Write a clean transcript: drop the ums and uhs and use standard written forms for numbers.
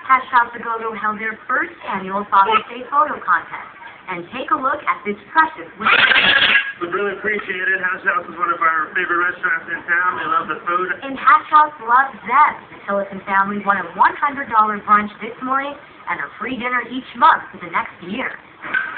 Hash House A Go-Go held their first annual Father's Day photo contest. And take a look at this precious winner. We really appreciate it. Hash House is one of our favorite restaurants in town. They love the food. And Hash House loves zest. The Tillotson family won a $100 brunch this morning and a free dinner each month for the next year.